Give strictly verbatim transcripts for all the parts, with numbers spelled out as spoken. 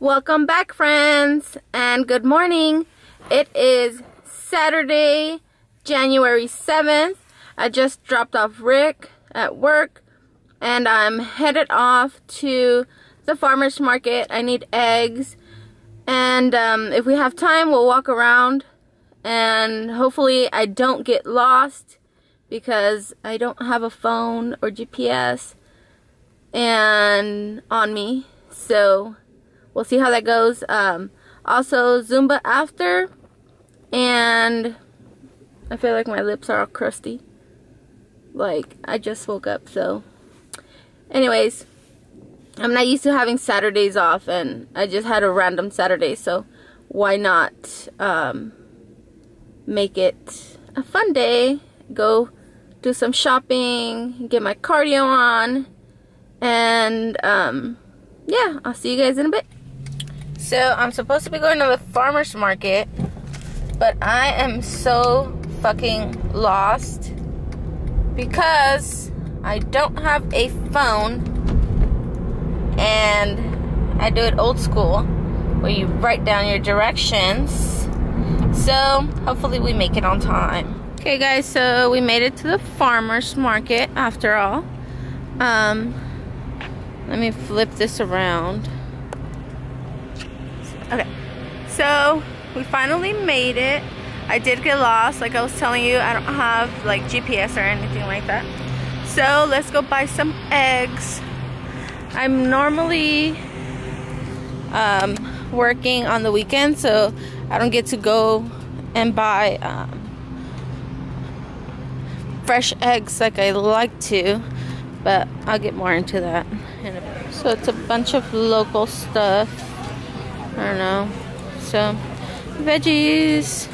Welcome back, friends, and good morning. It is Saturday, January seventh. I just dropped off Rick at work, and I'm headed off to the farmer's market. I need eggs, and um, if we have time, we'll walk around, and hopefully I don't get lost because I don't have a phone or G P S and on me, so we'll see how that goes. Um, also, Zumba after, and I feel like my lips are all crusty. Like, I just woke up, so. Anyways, I'm not used to having Saturdays off, and I just had a random Saturday, so why not um, make it a fun day? Go do some shopping, get my cardio on, and um, yeah, I'll see you guys in a bit. So I'm supposed to be going to the farmer's market, but I am so fucking lost because I don't have a phone, and I do it old school where you write down your directions. So hopefully we make it on time. Okay guys, so we made it to the farmer's market after all. Um, let me flip this around. Okay, so we finally made it. I did get lost, like I was telling you. I don't have like G P S or anything like that. So let's go buy some eggs. I'm normally um, working on the weekend, so I don't get to go and buy um, fresh eggs like I like to, but I'll get more into that in a bit. So it's a bunch of local stuff. I don't know. So, veggies,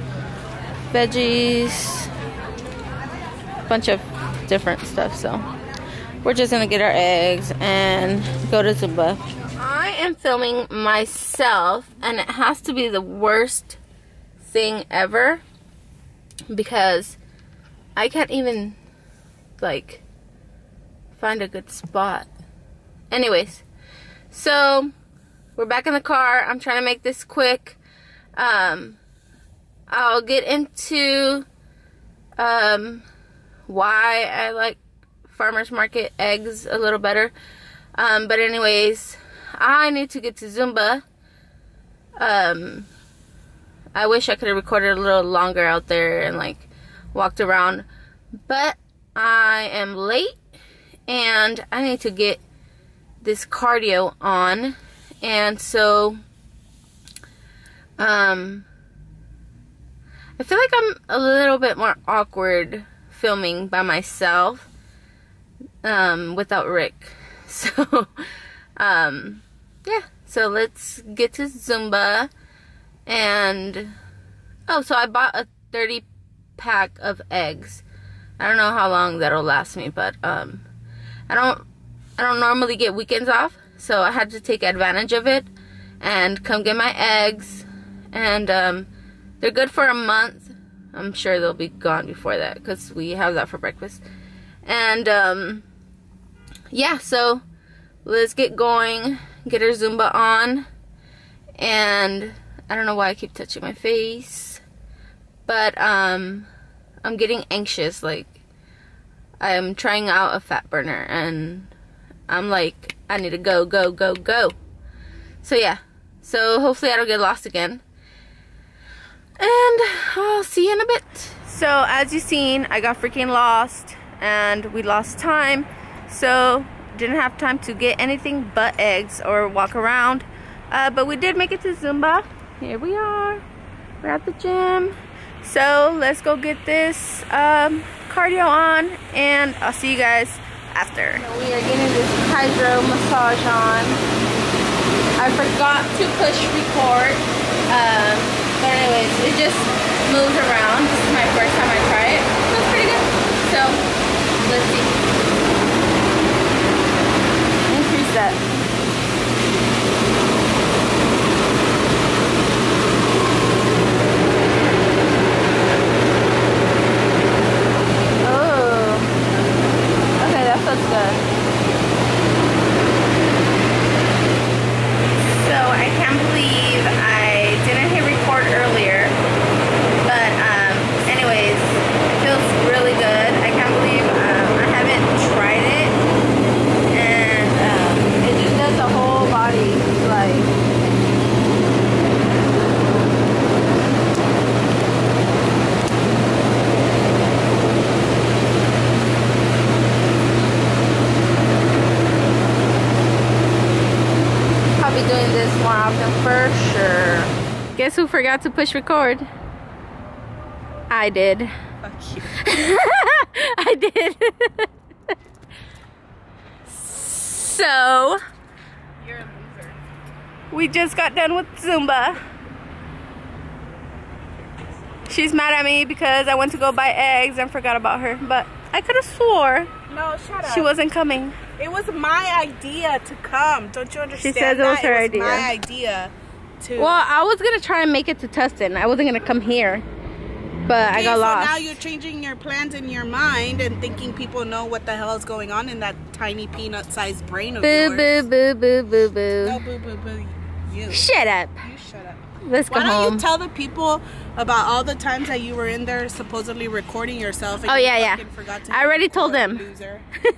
veggies, bunch of different stuff. So, we're just gonna get our eggs and go to Zumba. I am filming myself, and it has to be the worst thing ever because I can't even, like, find a good spot. Anyways, so we're back in the car. I'm trying to make this quick. Um, I'll get into um, why I like farmer's market eggs a little better. Um, but anyways, I need to get to Zumba. Um, I wish I could have recorded a little longer out there and like walked around. But I am late and I need to get this cardio on. And so, um, I feel like I'm a little bit more awkward filming by myself, um, without Rick. So, um, yeah, so let's get to Zumba. And, oh, so I bought a thirty pack of eggs. I don't know how long that'll last me, but, um, I don't, I don't normally get weekends off. So I had to take advantage of it and come get my eggs. And um, they're good for a month. I'm sure they'll be gone before that because we have that for breakfast. And um, yeah, so let's get going. Get our Zumba on. And I don't know why I keep touching my face. But um, I'm getting anxious. Like, I'm trying out a fat burner. And I'm like, I need to go, go, go, go. So yeah. So hopefully I don't get lost again. And I'll see you in a bit. So as you've seen, I got freaking lost. And we lost time. So didn't have time to get anything but eggs or walk around. Uh, but we did make it to Zumba. Here we are. We're at the gym. So let's go get this um, cardio on. And I'll see you guys after. So we are getting this hydro massage on. I forgot to push record, um, but anyways, it just moves around. This is my first time I try it. It feels pretty good. So let's see. Increase that. Feels good. So I I'll be doing this more often for sure. Guess who forgot to push record? I did. Fuck you. I did. So, You're a loser. we just got done with Zumba. She's mad at me because I went to go buy eggs and forgot about her, but I could have swore No, shut up. she wasn't coming. It was my idea to come. Don't you understand? She says it was that? her it was idea. my idea to. Well, I was gonna try and make it to Tustin. I wasn't gonna come here, but okay, I got so lost. now you're changing your plans in your mind and thinking people know what the hell is going on in that tiny peanut-sized brain of Boo, yours. boo, boo, boo, boo, boo. No, boo, boo, boo. You. Shut up. You shut up. Let's go Why don't home. you tell the people about all the times that you were in there supposedly recording yourself? And Oh, you yeah, yeah. fucking forgot to I already told record, them. Loser.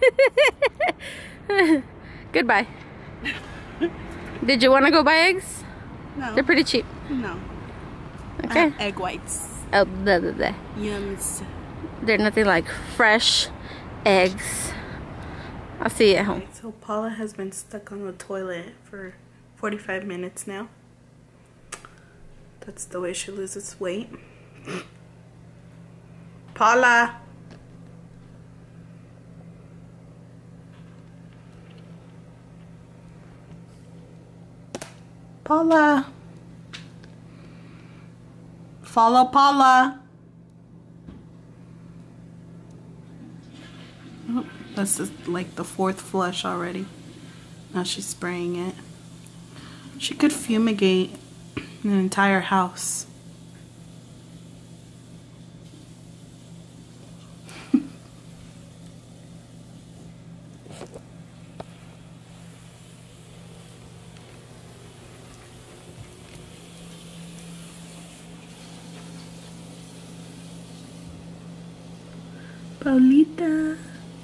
Goodbye. Did you want to go buy eggs? No. They're pretty cheap. No. Okay. Uh, egg whites. Oh, blah, blah, blah. Yums. They're nothing like fresh eggs. I'll see you at home. So Paula has been stuck on the toilet for forty-five minutes now. That's the way she loses weight. Paula. Paula. Follow Paula. Oh, this is like the fourth flush already. Now she's spraying it. She could fumigate an entire house. Paulita.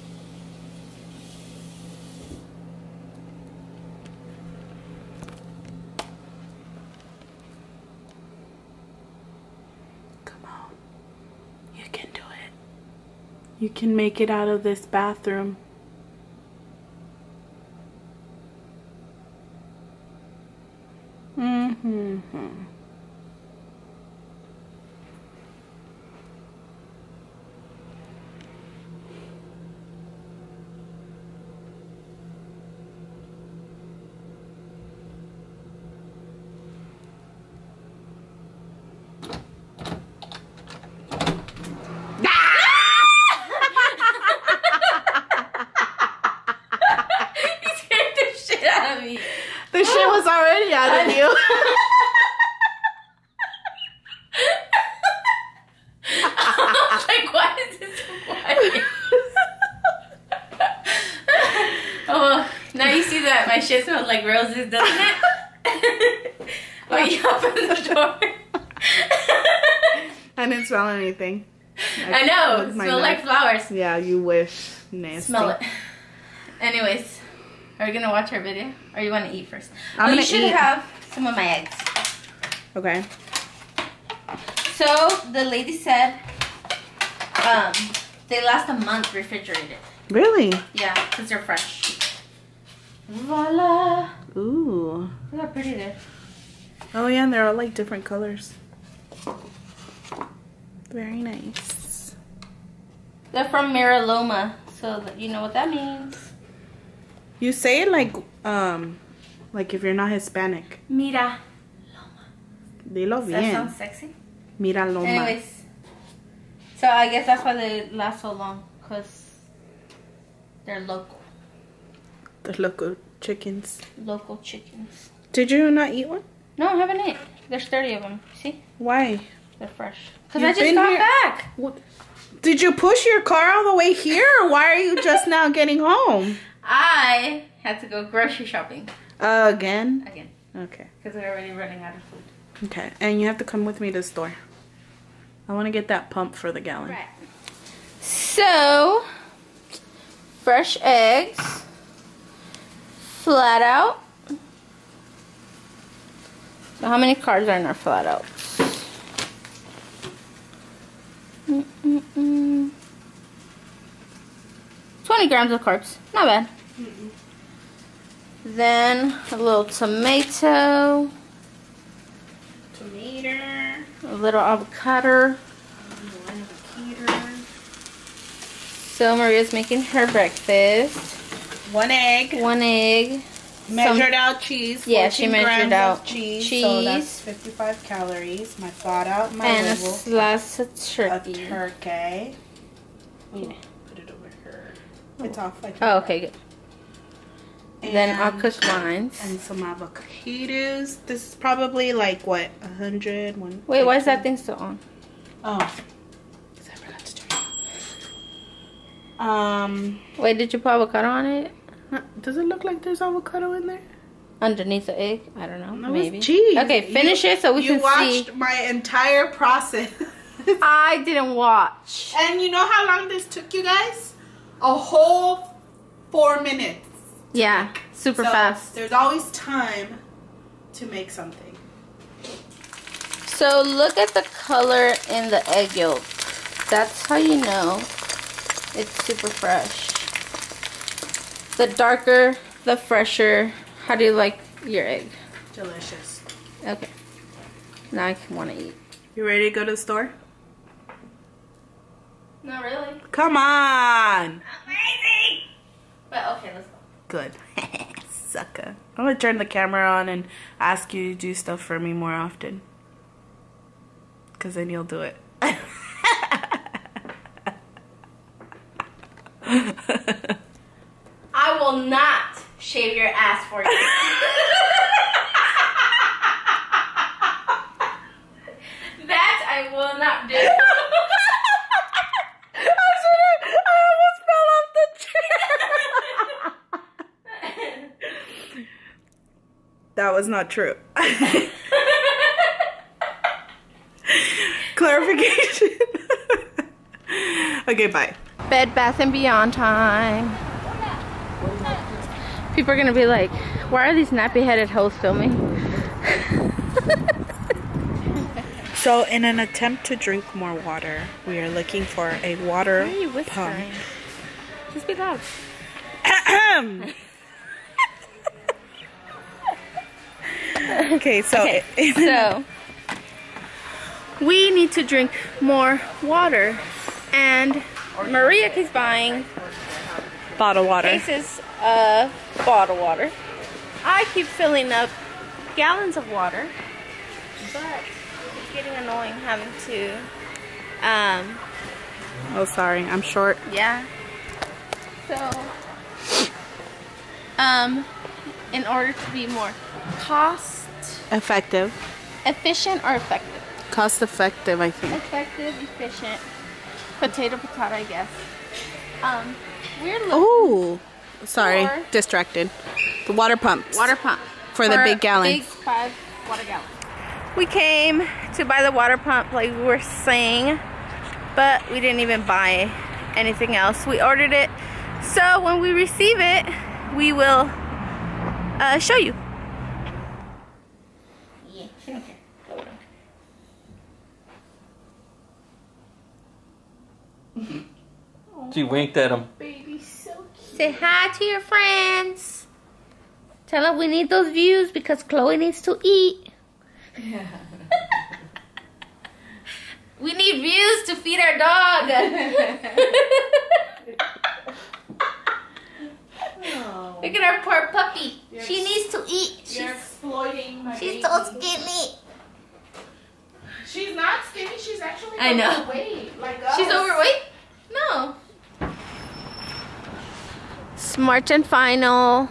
Come on. You can do it. You can make it out of this bathroom. Mm-hmm. The shit was already out of you. Like, why is this so quiet? Oh, now you see that my shit smells like roses, doesn't it? Oh, you open the door. I didn't smell anything. I know, with my smell like knife. flowers. Yeah, you wish. Nasty. Smell it. Anyways, are we gonna watch our video? Or you want to eat first? I'm oh, you gonna should eat. have some of my eggs. Okay. So the lady said, um, they last a month refrigerated. Really? Yeah, because they're fresh. Voila! Ooh. Look how pretty they're. Oh yeah, and they're all like different colors. Very nice. They're from Miraloma, so that you know what that means. You say it like um like if you're not Hispanic. Mira. Dilo Does that bien. sound sexy? Mira Loma. Anyways, so I guess that's why they last so long, because they're local. The local chickens. Local chickens. Did you not eat one? No, I haven't ate. There's thirty of them. See? Why? They're fresh. Because You've I just been got here- back. What? Did you push your car all the way here, or why are you just now getting home? I had to go grocery shopping. Uh, again? Again. Okay. Because we're already running out of food. Okay, and you have to come with me to the store. I want to get that pump for the gallon. Right. So, fresh eggs. Flat out. So how many carbs are in our flat out? Mm -mm -mm. twenty grams of carbs. Not bad. Mm-mm. Then a little tomato. Tomato. A little avocado. So Maria's making her breakfast. One egg. One egg. Measured Some, out cheese. Yeah, she measured out cheese, cheese. So that's fifty-five calories. My thought out, my and little, a slice of turkey. A turkey. Ooh, put it over here. It's off. I Oh, okay, good. And, then I'll cook mine. And some avocados. This is probably like what, a hundred? One. Wait, why is that thing still on? Oh, because I forgot to turn it on. Um. Wait, did you put avocado on it? Does it look like there's avocado in there? Underneath the egg? I don't know. No, maybe. It's cheese. Okay, finish you, it so we you can watched see. My entire process. I didn't watch. And you know how long this took you guys? A whole four minutes. Yeah, super so fast. There's always time to make something. So look at the color in the egg yolk. That's how you know it's super fresh. The darker, the fresher. How do you like your egg? Delicious. Okay. Now I want to eat. You ready to go to the store? Not really. Come on. Amazing. But okay, let's go. Good. Sucker. I'm going to turn the camera on and ask you to do stuff for me more often. Because then you'll do it. I will not shave your ass for you. That I will not do. I almost fell off the chair. That was not true. Clarification. Okay, bye. Bed Bath and Beyond time. People are gonna be like, why are these nappy-headed hoes filming? So, in an attempt to drink more water, we are looking for a water Why are you whispering? pump. Just be loud. Okay, so, Okay, so we need to drink more water, and Maria keeps buying bottled water. cases of bottled water. I keep filling up gallons of water, but it's getting annoying having to, um, Oh, sorry, I'm short. yeah. So, um, in order to be more cost Effective. efficient or effective? Cost effective, I think. Effective, efficient, potato, potato, I guess. Um, we're looking Oh, sorry, For- distracted. The water pumps. water pump For the big gallons. Big five water gallons. We came to buy the water pump, like we were saying, but we didn't even buy anything else. We ordered it, so when we receive it, we will uh, show you. Yeah, she don't care. She winked at him. Baby's so cute. Say hi to your friends. Tell them we need those views because Chloe needs to eat. We need views to feed our dog. Oh, Look at our poor puppy. You're She needs to eat. you're She's, exploiting my she's baby. so skinny. She's not skinny. She's actually I know. overweight. Like us. She's overweight? No. Smart and final.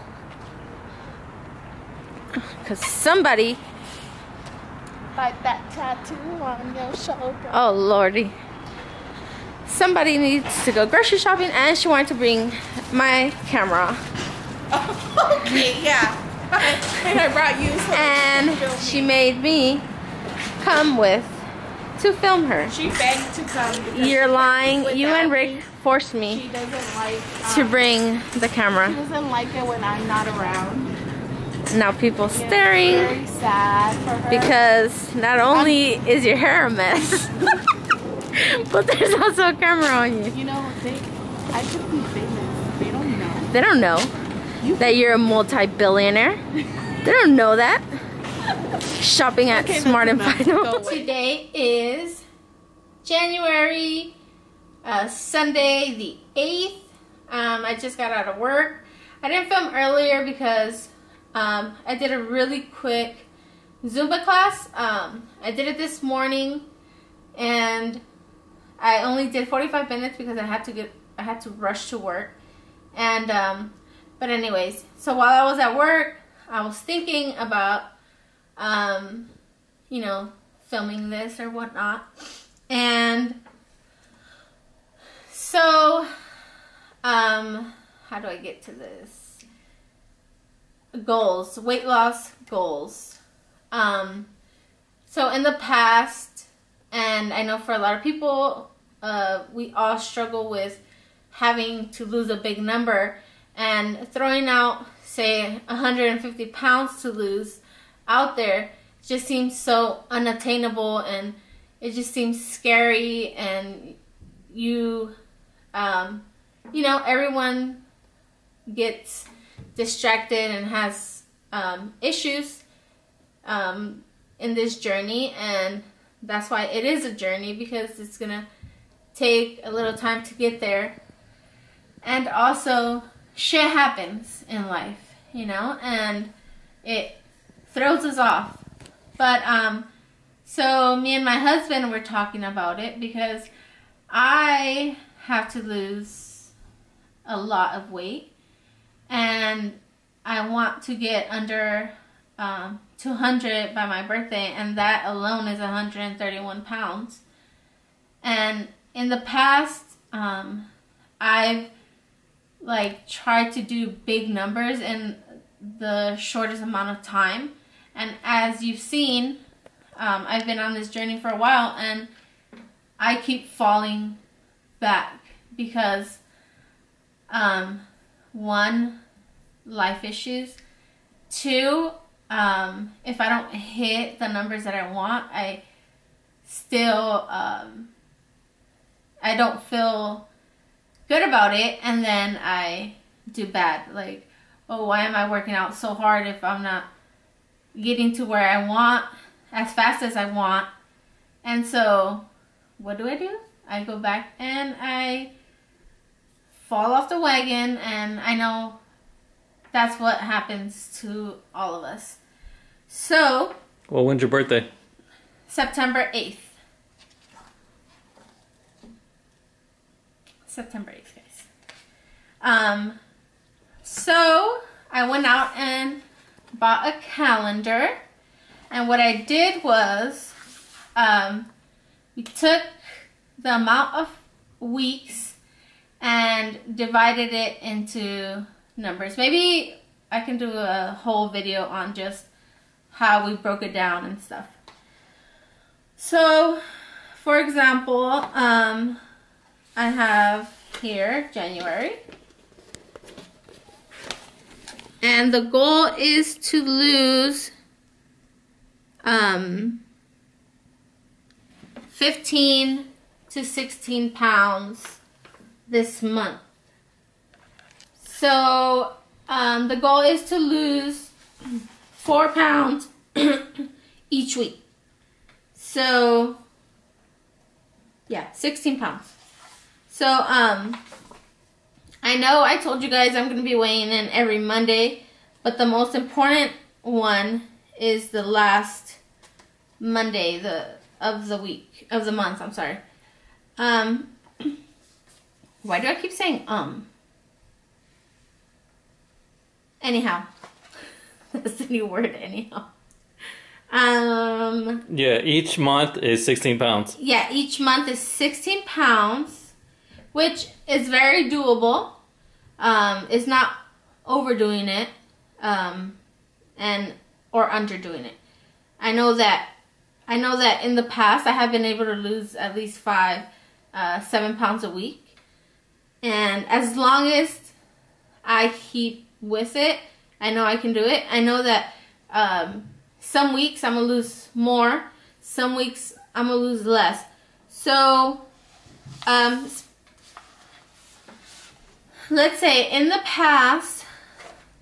Because somebody... Like that tattoo on your shoulder. Oh, Lordy. Somebody needs to go grocery shopping, and she wanted to bring my camera. Okay, yeah. And I brought you some. And she made me come with to film her. She begged to come. because You're lying. You without and Rick me, forced She me doesn't like. Um, to bring the She camera. doesn't like it when I'm not around. Now people staring Very sad for her. because not only is your hair a mess, but there's also a camera on you. You know, they. I could be famous. They don't know. They don't know. You that you're a multi-billionaire. They don't know that. Shopping at Okay, Smart and that's Final. enough. Go away. Today is January, uh, Sunday the eighth. Um, I just got out of work. I didn't film earlier because um, I did a really quick Zumba class. Um, I did it this morning, and I only did forty-five minutes because I had to get I had to rush to work. And um, but anyways, so while I was at work, I was thinking about um, you know, filming this or whatnot, and so um, how do I get to this? Goals, weight loss goals. Um, so in the past, and I know for a lot of people, uh, we all struggle with having to lose a big number, and throwing out, say, one hundred fifty pounds to lose out there just seems so unattainable, and it just seems scary, and you, um, you know, everyone gets distracted and has um, issues um, in this journey, and that's why it is a journey, because it's gonna take a little time to get there. And also, shit happens in life, you know, and it throws us off. But um, so me and my husband were talking about it, because I have to lose a lot of weight, and I want to get under um, two hundred by my birthday, and that alone is one hundred thirty-one pounds. And in the past, um, I've like tried to do big numbers in the shortest amount of time, and as you've seen, um, I've been on this journey for a while, and I keep falling back because um, one, life issues. Two, um, if I don't hit the numbers that I want, I still um, I don't feel good about it, and then I do bad. Like, oh, why am I working out so hard if I'm not getting to where I want as fast as I want? And so what do I do? I go back and I fall off the wagon, and I know that's what happens to all of us. So, well, when's your birthday? September eighth. September eighth, guys. Um, so I went out and bought a calendar, and what I did was um, we took the amount of weeks and divided it into numbers. Maybe I can do a whole video on just how we broke it down and stuff. So, for example, um, I have here January, and the goal is to lose um, fifteen to sixteen pounds this month. So um, the goal is to lose four pounds each week. So yeah, sixteen pounds. So um, I know I told you guys I'm going to be weighing in every Monday, but the most important one is the last Monday the of the week, of the month, I'm sorry. Um, why do I keep saying um? Anyhow, that's the new word, anyhow. Um, yeah, each month is sixteen pounds. Yeah, each month is sixteen pounds, which is very doable. Um, it's not overdoing it, um, and or underdoing it. I know that. I know that in the past I have been able to lose at least five, uh, seven pounds a week, and as long as I keep with it, I know I can do it. I know that um, some weeks I'm gonna lose more, some weeks I'm gonna lose less. So, um, let's say in the past,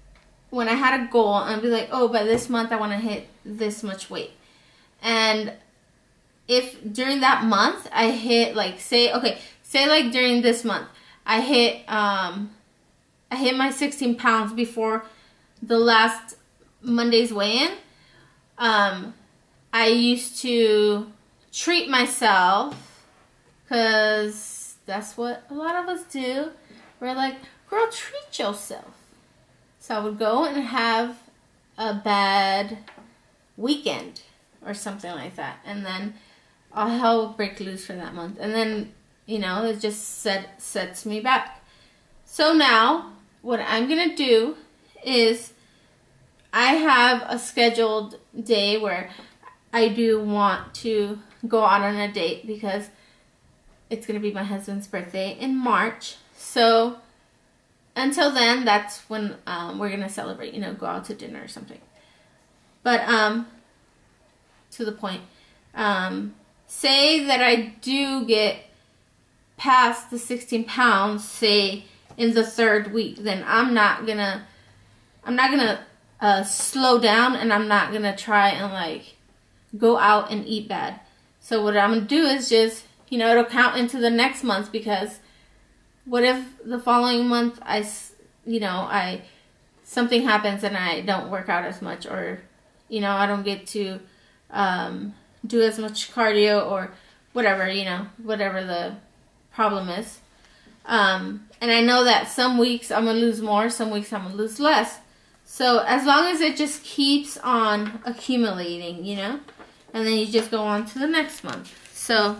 when I had a goal, and I'd be like, oh, by this month I want to hit this much weight. And if during that month I hit, like, say, okay, say like during this month, I hit, um, I hit my sixteen pounds before the last Monday's weigh-in. Um, I used to treat myself, because that's what a lot of us do. We're like, girl, treat yourself. So I would go and have a bad weekend or something like that. And then all hell would break loose for that month. And then, you know, it just set, sets me back. So now, what I'm going to do is I have a scheduled day where I do want to go out on a date, because it's going to be my husband's birthday in March. So until then, that's when um, we're going to celebrate, you know, go out to dinner or something. But um, to the point, um, say that I do get past the sixteen pounds, say in the third week, then I'm not going to, I'm not going to uh, slow down, and I'm not going to try and like go out and eat bad. So what I'm going to do is just, you know, it'll count into the next month, because what if the following month I, you know, I, something happens and I don't work out as much, or, you know, I don't get to um, do as much cardio or whatever, you know, whatever the problem is. Um, and I know that some weeks I'm going to lose more, some weeks I'm going to lose less. So as long as it just keeps on accumulating, you know, and then you just go on to the next month. So,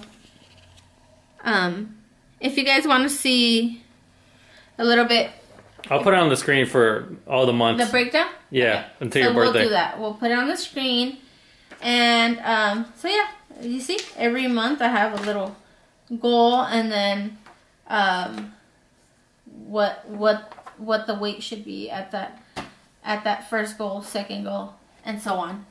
um, if you guys want to see a little bit, I'll put it on the screen for all the months. the breakdown? Yeah, Okay. until so your birthday. We'll do that. We'll put it on the screen. And, um, so yeah, you see, every month I have a little goal, and then, um, what, what, what the weight should be at that, at that first goal, second goal, and so on.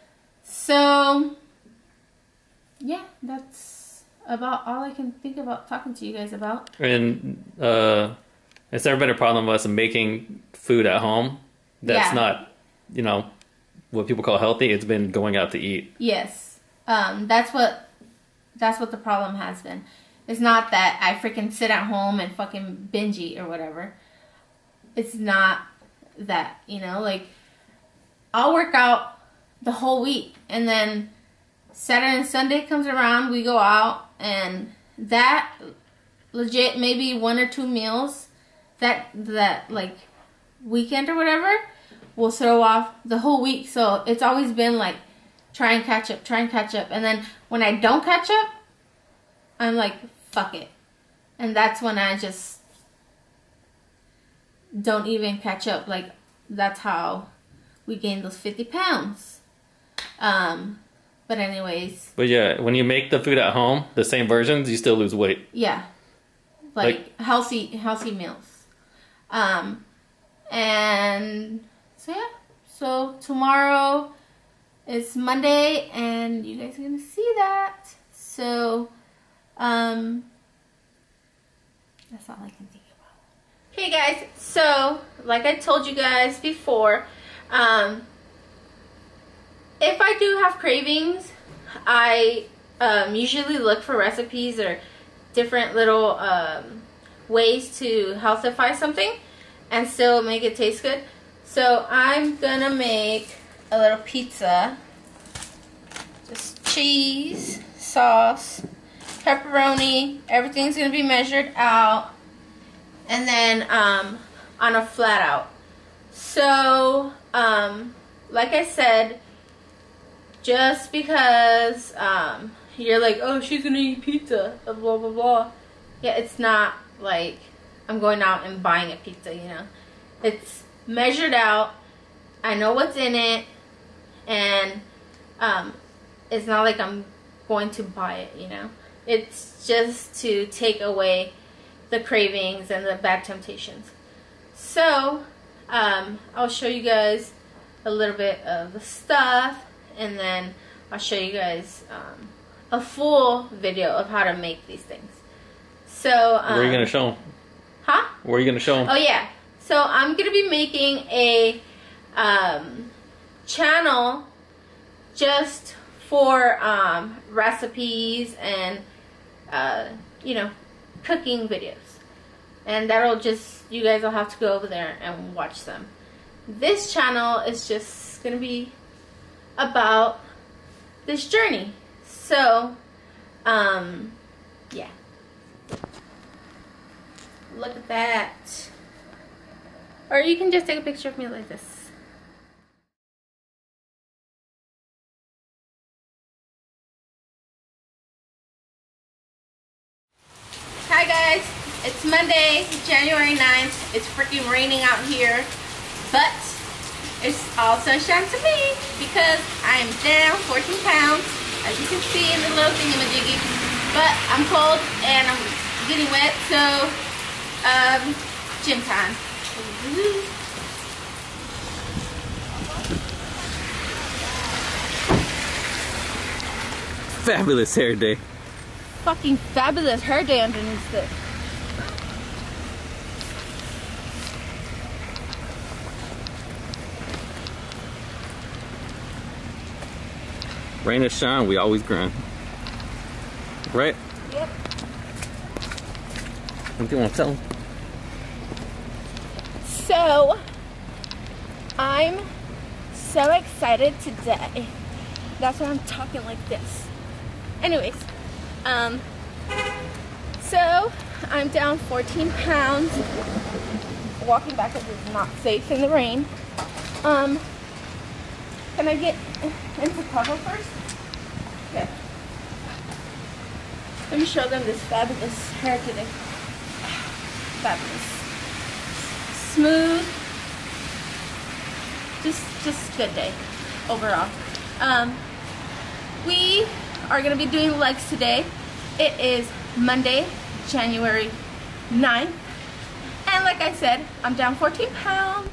So, yeah, that's about all I can think about talking to you guys about. And uh, it's never been a problem with us making food at home. That's Yeah. not, you know, what people call healthy. It's been going out to eat. Yes, um, that's what that's what the problem has been. It's not that I freaking sit at home and fucking binge eat or whatever. It's not that, you know, like, I'll work out the whole week, and then Saturday and Sunday comes around, we go out, and that legit maybe one or two meals that that like weekend or whatever will throw off the whole week. So it's always been like, try and catch up, try and catch up, and then when I don't catch up, I'm like, fuck it. And that's when I just don't even catch up. Like, that's how we gained those fifty pounds. Um, but anyways. But yeah, when you make the food at home, the same versions, you still lose weight. Yeah. Like, Like- healthy, healthy meals. Um, and so yeah. So tomorrow is Monday, and you guys are going to see that. So, um, that's all I can think about. Okay guys, so like I told you guys before, um, if I do have cravings, I um, usually look for recipes or different little um, ways to healthify something and still make it taste good. So I'm gonna make a little pizza. Just cheese, sauce, pepperoni, everything's gonna be measured out, and then um, on a flat out. So, um, like I said, just because um, you're like, oh, she's gonna eat pizza, blah blah blah. Yeah, it's not like I'm going out and buying a pizza, you know. It's measured out. I know what's in it, and um, it's not like I'm going to buy it, you know. It's just to take away the cravings and the bad temptations. So, um, I'll show you guys a little bit of the stuff, and then I'll show you guys um, a full video of how to make these things. So, um, Where are you going to show them? Huh? Where are you going to show them? Oh yeah. So I'm gonna be making a um, channel just for um, recipes and uh, you know, cooking videos. And that'll just, you guys will have to go over there and watch them. This channel is just gonna be about this journey. So, um, yeah. Look at that. Or you can just take a picture of me like this. Hi guys, it's Monday, January ninth. It's freaking raining out here, but it's all sunshine to me because I'm down fourteen pounds, as you can see in the little thingamajiggy. But I'm cold and I'm getting wet, so um, gym time. Fabulous hair day. Fucking fabulous hair day underneath it. Rain or shine, we always grind. Right? Yep. What do you want to tell them? So, I'm so excited today. That's why I'm talking like this. Anyways, um, so I'm down fourteen pounds. Walking backwards is not safe in the rain. Um, can I get into cover first? Okay. Let me show them this fabulous hair today. Fabulous. Smooth. Just, just good day overall. Um, we are going to be doing legs today. It is Monday, January ninth. And like I said, I'm down fourteen pounds.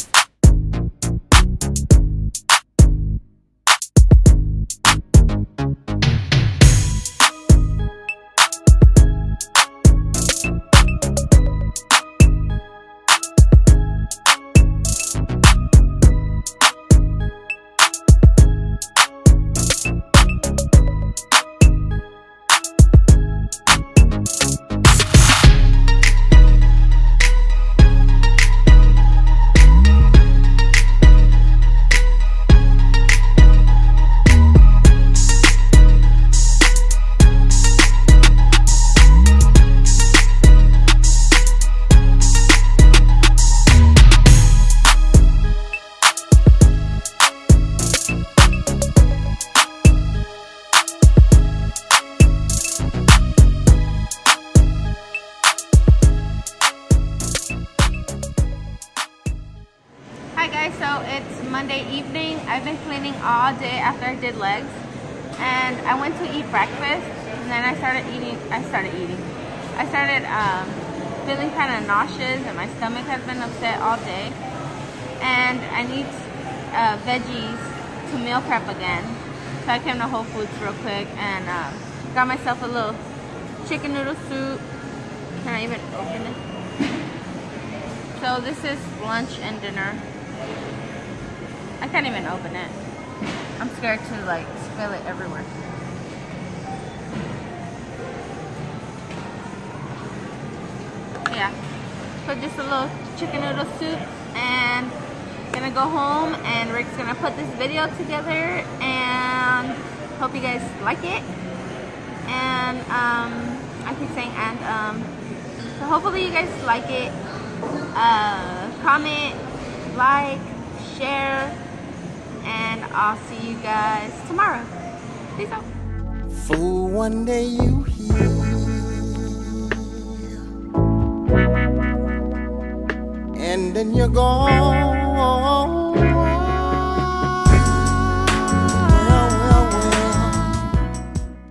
So it's Monday evening. I've been cleaning all day after I did legs, and I went to eat breakfast, and then I started eating. I started eating. I started um, feeling kind of nauseous, and my stomach has been upset all day, and I need uh, veggies to meal prep again. So I came to Whole Foods real quick and um, got myself a little chicken noodle soup. Can I even open it? So this is lunch and dinner. I can't even open it. I'm scared to like spill it everywhere. Yeah. So just a little chicken noodle soup, and gonna go home, and Rick's gonna put this video together, and hope you guys like it. And um, I keep saying and um, so hopefully you guys like it. Uh, comment, like, share, and I'll see you guys tomorrow. Peace out. For one day you hear, and then you're gone.